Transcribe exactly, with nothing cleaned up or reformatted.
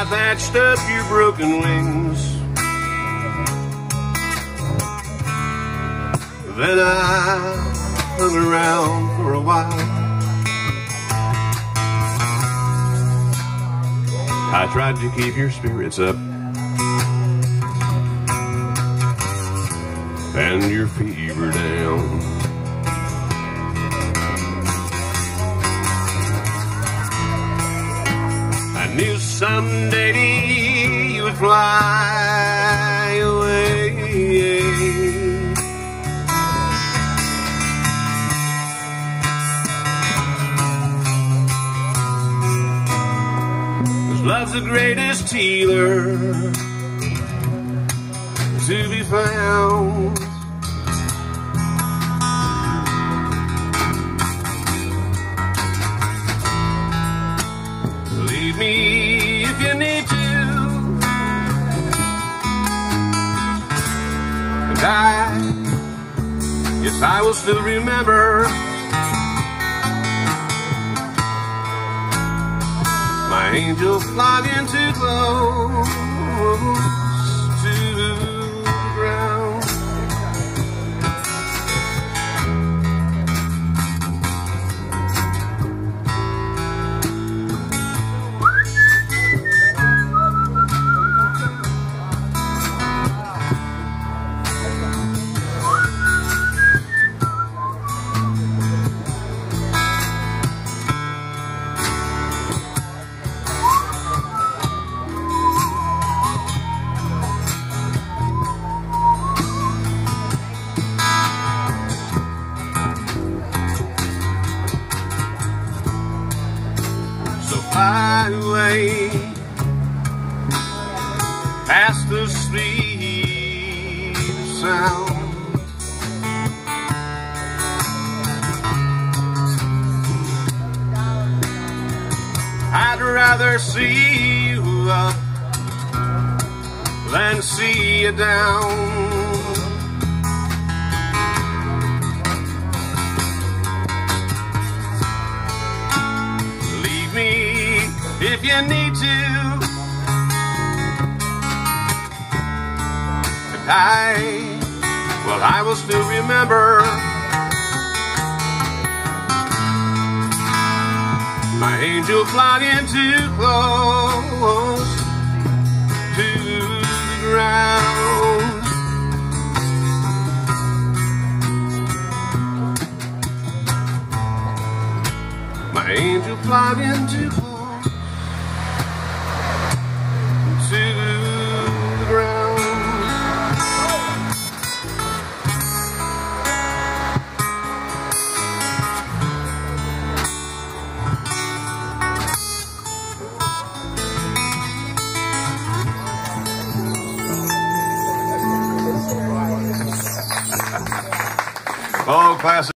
I thatched up your broken wings. Then I hung around for a while. I tried to keep your spirits up and your fever down. I knew someday you would fly away. 'Cause love's the greatest healer to be found. Leave me if you need to, and I, yes, I will still remember my angel flying too close to the ground. Fly away past the speed of sound. I'd rather see you up than see you down. If you need to, and I, well, I will still remember my angel flying too close to the ground. My angel flying too close to the ground. Oh, classic.